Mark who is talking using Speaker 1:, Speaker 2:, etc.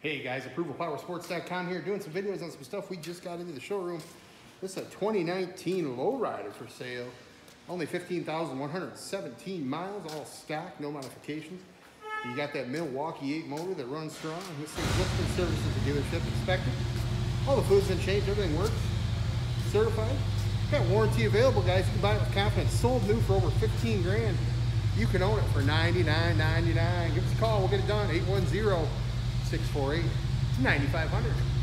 Speaker 1: Hey guys, ApprovalPowerSports.com here, doing some videos on some stuff we just got into the showroom. This is a 2019 lowrider for sale. Only 15,117 miles, all stock, no modifications. You got that Milwaukee 8 motor that runs strong. This thing's just been serviced at the dealership, inspected. All the fluid's been changed, everything works. Certified. Got warranty available, guys. You can buy it with confidence. Sold new for over 15 grand. You can own it for $99.99. Give us a call, we'll get it done. 810-648-9500.